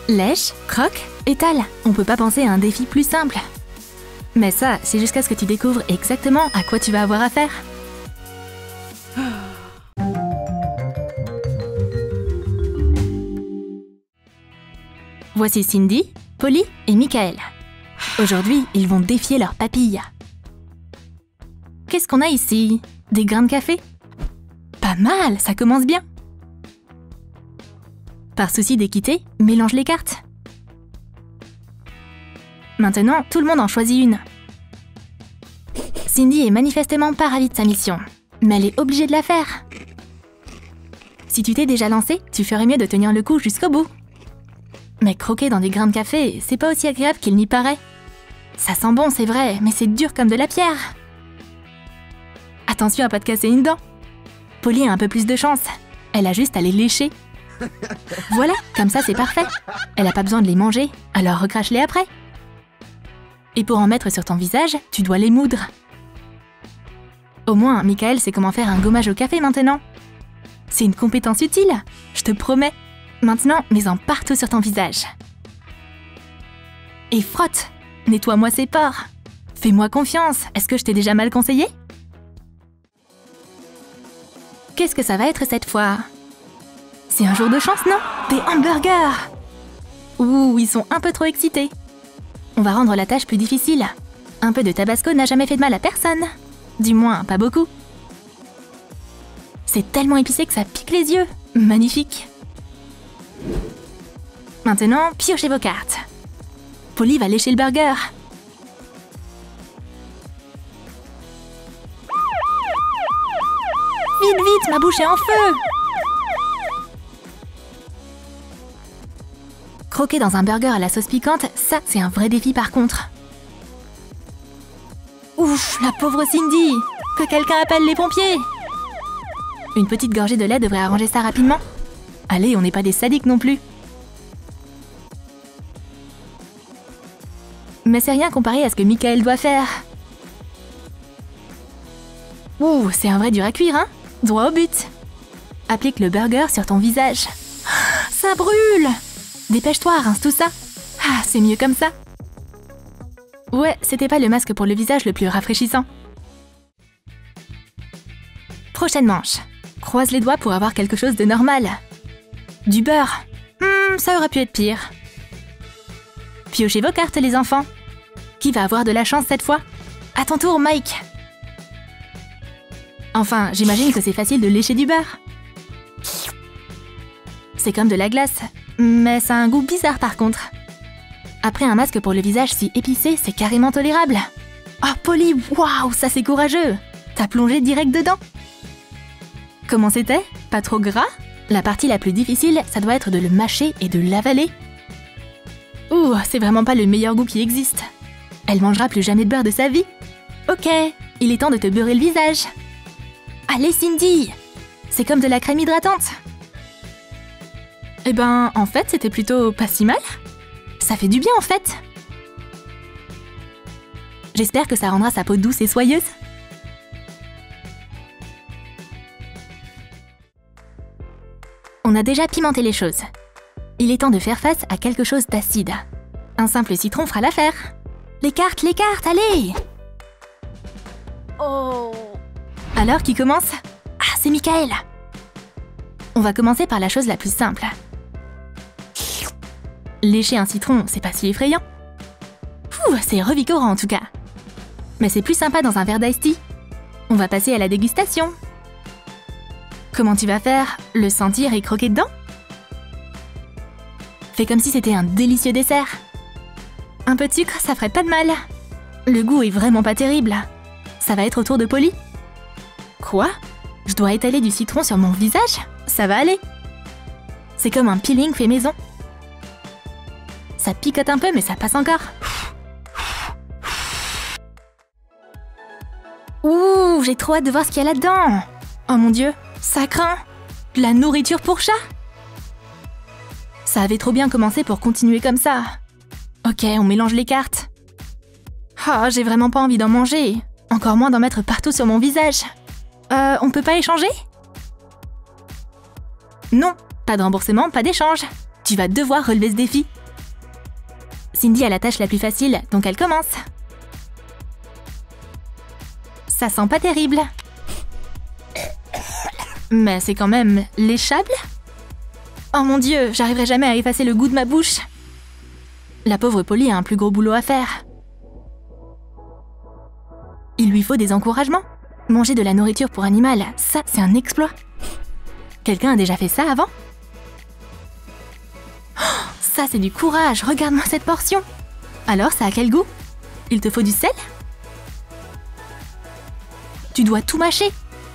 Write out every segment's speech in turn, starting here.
Lèche, croque, étale. On peut pas penser à un défi plus simple. Mais ça, c'est jusqu'à ce que tu découvres exactement à quoi tu vas avoir affaire. Voici Cindy, Polly et Michael. Aujourd'hui, ils vont défier leur papille. Qu'est-ce qu'on a ici? Des grains de café? Pas mal, ça commence bien. Par souci d'équité, mélange les cartes. Maintenant, tout le monde en choisit une. Cindy est manifestement pas ravie de sa mission, mais elle est obligée de la faire. Si tu t'es déjà lancé, tu ferais mieux de tenir le coup jusqu'au bout. Mais croquer dans des grains de café, c'est pas aussi agréable qu'il n'y paraît. Ça sent bon, c'est vrai, mais c'est dur comme de la pierre. Attention à pas te casser une dent. Polly a un peu plus de chance. Elle a juste à les lécher. Voilà, comme ça c'est parfait. Elle a pas besoin de les manger, alors recrache-les après. Et pour en mettre sur ton visage, tu dois les moudre. Au moins, Michael sait comment faire un gommage au café maintenant. C'est une compétence utile, je te promets. Maintenant, mets-en partout sur ton visage. Et frotte. Nettoie-moi ces pores. Fais-moi confiance, est-ce que je t'ai déjà mal conseillé? Qu'est-ce que ça va être cette fois? C'est un jour de chance, non? Des hamburgers! Ouh, ils sont un peu trop excités. On va rendre la tâche plus difficile. Un peu de tabasco n'a jamais fait de mal à personne. Du moins, pas beaucoup. C'est tellement épicé que ça pique les yeux. Magnifique. Maintenant, piochez vos cartes. Polly va lécher le burger. Vite, vite, ma bouche est en feu! Croquer dans un burger à la sauce piquante, ça, c'est un vrai défi par contre. Ouf, la pauvre Cindy! Que quelqu'un appelle les pompiers! Une petite gorgée de lait devrait arranger ça rapidement. Allez, on n'est pas des sadiques non plus. Mais c'est rien comparé à ce que Michael doit faire. Ouh, c'est un vrai dur à cuire, hein? Droit au but. Applique le burger sur ton visage. Ça brûle! Dépêche-toi, rince tout ça. Ah, c'est mieux comme ça. Ouais, c'était pas le masque pour le visage le plus rafraîchissant. Prochaine manche. Croise les doigts pour avoir quelque chose de normal. Du beurre. Ça aurait pu être pire. Piochez vos cartes, les enfants. Qui va avoir de la chance cette fois? À ton tour, Mike. Enfin, j'imagine que c'est facile de lécher du beurre. C'est comme de la glace, mais ça a un goût bizarre par contre. Après un masque pour le visage si épicé, c'est carrément tolérable. Oh, Polly, waouh, ça c'est courageux. T'as plongé direct dedans. Comment c'était? Pas trop gras? La partie la plus difficile, ça doit être de le mâcher et de l'avaler. Ouh, c'est vraiment pas le meilleur goût qui existe. Elle mangera plus jamais de beurre de sa vie. Ok, il est temps de te beurrer le visage. Allez, Cindy! C'est comme de la crème hydratante. Eh ben, en fait, c'était plutôt pas si mal. Ça fait du bien, en fait. J'espère que ça rendra sa peau douce et soyeuse. On a déjà pimenté les choses. Il est temps de faire face à quelque chose d'acide. Un simple citron fera l'affaire. Les cartes, allez! Oh! Alors, qui commence? Ah, c'est Michael! On va commencer par la chose la plus simple. Lécher un citron, c'est pas si effrayant. Ouh, c'est revigorant en tout cas. Mais c'est plus sympa dans un verre d'iced tea. On va passer à la dégustation. Comment tu vas faire? Le sentir et croquer dedans? Fais comme si c'était un délicieux dessert. Un peu de sucre, ça ferait pas de mal. Le goût est vraiment pas terrible. Ça va être au tour de Polly. Quoi? Je dois étaler du citron sur mon visage? Ça va aller. C'est comme un peeling fait maison. Ça picote un peu, mais ça passe encore. Ouh, j'ai trop hâte de voir ce qu'il y a là-dedans. Oh mon Dieu, ça craint. De la nourriture pour chat. Ça avait trop bien commencé pour continuer comme ça. Ok, on mélange les cartes. Oh, j'ai vraiment pas envie d'en manger. Encore moins d'en mettre partout sur mon visage. On peut pas échanger? Non, pas de remboursement, pas d'échange. Tu vas devoir relever ce défi. Cindy a la tâche la plus facile, donc elle commence. Ça sent pas terrible. Mais c'est quand même léchable. Oh mon Dieu, j'arriverai jamais à effacer le goût de ma bouche. La pauvre Polly a un plus gros boulot à faire. Il lui faut des encouragements. Manger de la nourriture pour animal, ça, c'est un exploit. Quelqu'un a déjà fait ça avant? Oh, ça, c'est du courage. Regarde-moi cette portion. Alors, ça a quel goût? Il te faut du sel? Tu dois tout mâcher.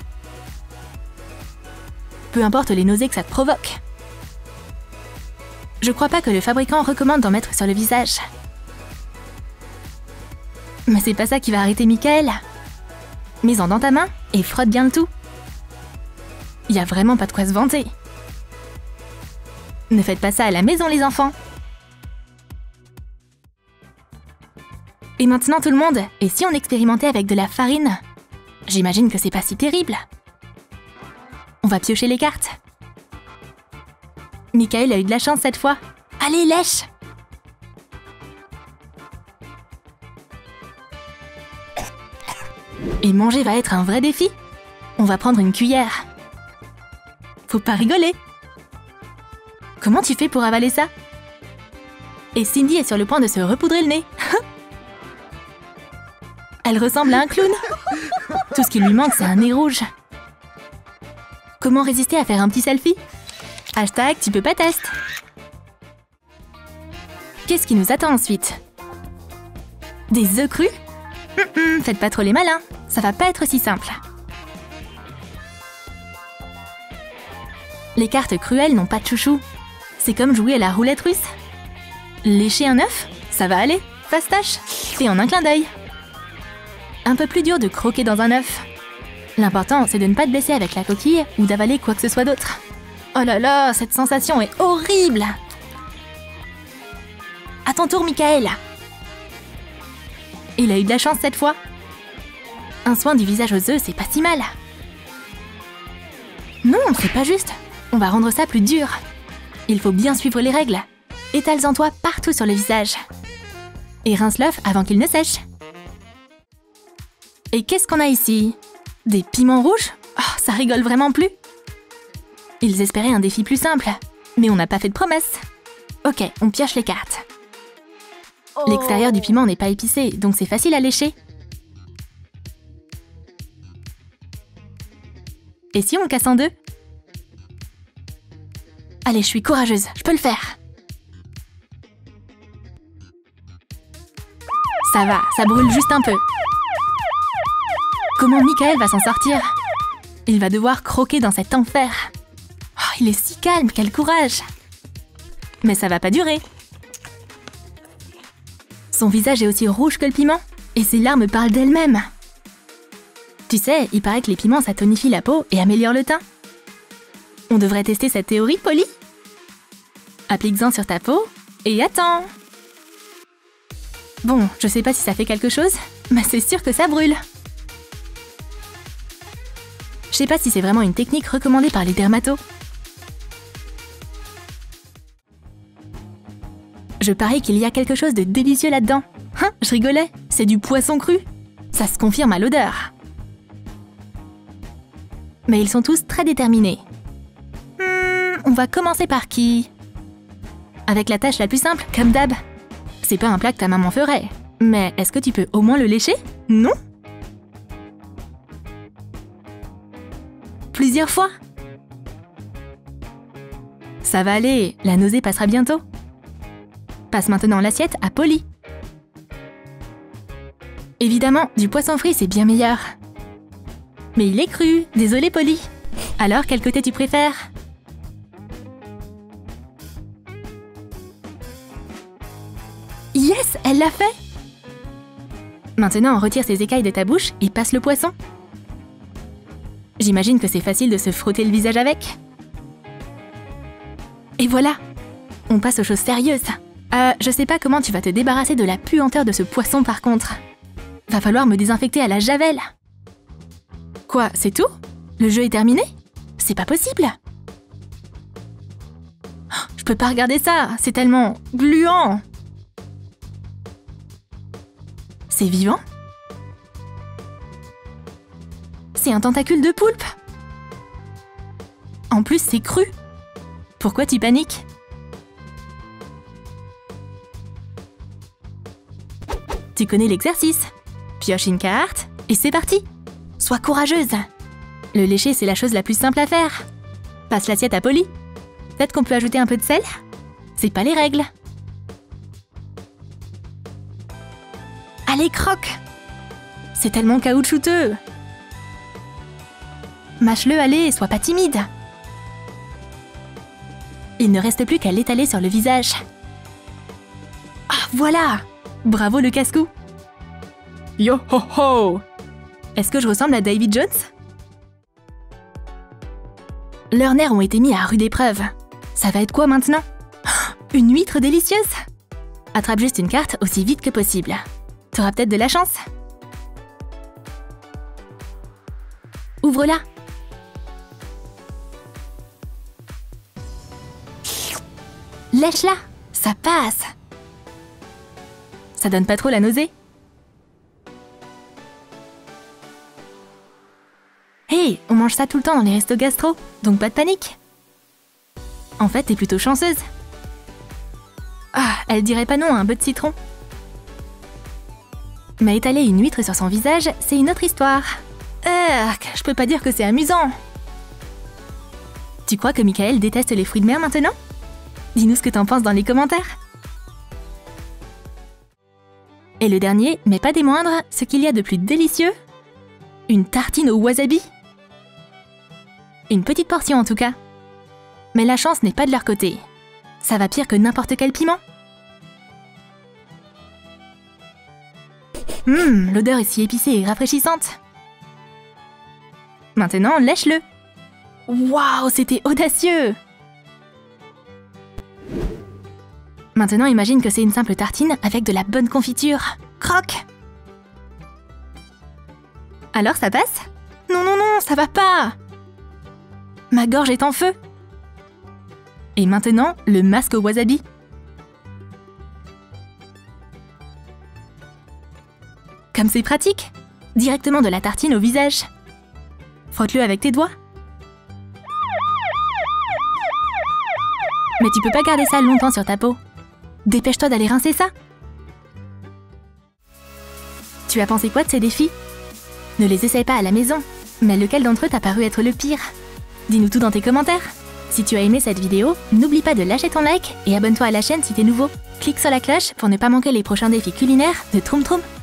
Peu importe les nausées que ça te provoque. Je crois pas que le fabricant recommande d'en mettre sur le visage. Mais c'est pas ça qui va arrêter Michael. Mets-en dans ta main et frotte bien le tout. Y a vraiment pas de quoi se vanter. Ne faites pas ça à la maison, les enfants. Et maintenant tout le monde, et si on expérimentait avec de la farine? J'imagine que c'est pas si terrible. On va piocher les cartes. Michael a eu de la chance cette fois. Allez, lèche! Et manger va être un vrai défi. On va prendre une cuillère. Faut pas rigoler. Comment tu fais pour avaler ça? Et Cindy est sur le point de se repoudrer le nez. Elle ressemble à un clown. Tout ce qui lui manque, c'est un nez rouge. Comment résister à faire un petit selfie? Hashtag tu peux pas test. Qu'est-ce qui nous attend ensuite? Des œufs crus? Faites pas trop les malins, ça va pas être si simple. Les cartes cruelles n'ont pas de chouchou. C'est comme jouer à la roulette russe. Lécher un œuf? Ça va aller, fastoche, fait en un clin d'œil. Un peu plus dur de croquer dans un œuf. L'important, c'est de ne pas te blesser avec la coquille ou d'avaler quoi que ce soit d'autre. Oh là là, cette sensation est horrible! À ton tour, Michael! Il a eu de la chance cette fois. Un soin du visage aux œufs, c'est pas si mal. Non, c'est pas juste. On va rendre ça plus dur. Il faut bien suivre les règles. Étale-en toi partout sur le visage. Et rince l'œuf avant qu'il ne sèche. Et qu'est-ce qu'on a ici? Des piments rouges? Oh, ça rigole vraiment plus. Ils espéraient un défi plus simple, mais on n'a pas fait de promesse. Ok, on pioche les cartes. L'extérieur du piment n'est pas épicé, donc c'est facile à lécher. Et si on le casse en deux? Allez, je suis courageuse, je peux le faire. Ça va, ça brûle juste un peu. Comment Michael va s'en sortir? Il va devoir croquer dans cet enfer. Oh, il est si calme, quel courage! Mais ça va pas durer. Son visage est aussi rouge que le piment, et ses larmes parlent d'elles-mêmes. Tu sais, il paraît que les piments ça tonifie la peau et améliore le teint. On devrait tester cette théorie, Polly? Applique-en sur ta peau, et attends! Bon, je sais pas si ça fait quelque chose, mais c'est sûr que ça brûle. Je sais pas si c'est vraiment une technique recommandée par les dermatos. Je parie qu'il y a quelque chose de délicieux là-dedans. Hein, je rigolais, c'est du poisson cru. Ça se confirme à l'odeur. Mais ils sont tous très déterminés. On va commencer par qui? Avec la tâche la plus simple, comme d'hab. C'est pas un plat que ta maman ferait. Mais est-ce que tu peux au moins le lécher? Non? Plusieurs fois? Ça va aller, la nausée passera bientôt. Passe maintenant l'assiette à Polly. Évidemment, du poisson frit, c'est bien meilleur. Mais il est cru, désolé Polly. Alors, quel côté tu préfères? Yes, elle l'a fait! Maintenant, retire ces écailles de ta bouche et passe le poisson. J'imagine que c'est facile de se frotter le visage avec. Et voilà! On passe aux choses sérieuses. Je sais pas comment tu vas te débarrasser de la puanteur de ce poisson par contre. Va falloir me désinfecter à la javel. Quoi, c'est tout? Le jeu est terminé? C'est pas possible! Oh, je peux pas regarder ça, c'est tellement gluant. C'est vivant? C'est un tentacule de poulpe. En plus, c'est cru. Pourquoi tu paniques? Tu connais l'exercice. Pioche une carte et c'est parti. Sois courageuse. Le lécher, c'est la chose la plus simple à faire. Passe l'assiette à Polly. Peut-être qu'on peut ajouter un peu de sel? C'est pas les règles. Allez, croque! C'est tellement caoutchouteux. Mâche-le, allez, sois pas timide. Il ne reste plus qu'à l'étaler sur le visage. Ah, voilà! Bravo le casse-cou! Yo ho ho! Est-ce que je ressemble à David Jones? Leurs nerfs ont été mis à rude épreuve. Ça va être quoi maintenant? Une huître délicieuse! Attrape juste une carte aussi vite que possible. T'auras peut-être de la chance. Ouvre-la. Lèche-la, ça passe. Ça donne pas trop la nausée? Hey, on mange ça tout le temps dans les restos gastro, donc pas de panique. En fait, t'es plutôt chanceuse. Ah, elle dirait pas non à un bœuf de citron. Mais étaler une huître sur son visage, c'est une autre histoire. Je peux pas dire que c'est amusant. Tu crois que Michael déteste les fruits de mer maintenant? Dis-nous ce que t'en penses dans les commentaires. Et le dernier, mais pas des moindres, ce qu'il y a de plus délicieux? Une tartine au wasabi. Une petite portion en tout cas. Mais la chance n'est pas de leur côté. Ça va pire que n'importe quel piment. L'odeur est si épicée et rafraîchissante. Maintenant, lèche-le. Waouh, c'était audacieux! Maintenant, imagine que c'est une simple tartine avec de la bonne confiture. Croque! Alors, ça passe? Non, non, non, ça va pas! Ma gorge est en feu! Et maintenant, le masque au wasabi. Comme c'est pratique! Directement de la tartine au visage. Frotte-le avec tes doigts. Mais tu peux pas garder ça longtemps sur ta peau. Dépêche-toi d'aller rincer ça. Tu as pensé quoi de ces défis? Ne les essaye pas à la maison, mais lequel d'entre eux t'a paru être le pire? Dis-nous tout dans tes commentaires. Si tu as aimé cette vidéo, n'oublie pas de lâcher ton like et abonne-toi à la chaîne si t'es nouveau. Clique sur la cloche pour ne pas manquer les prochains défis culinaires de Troum Troum.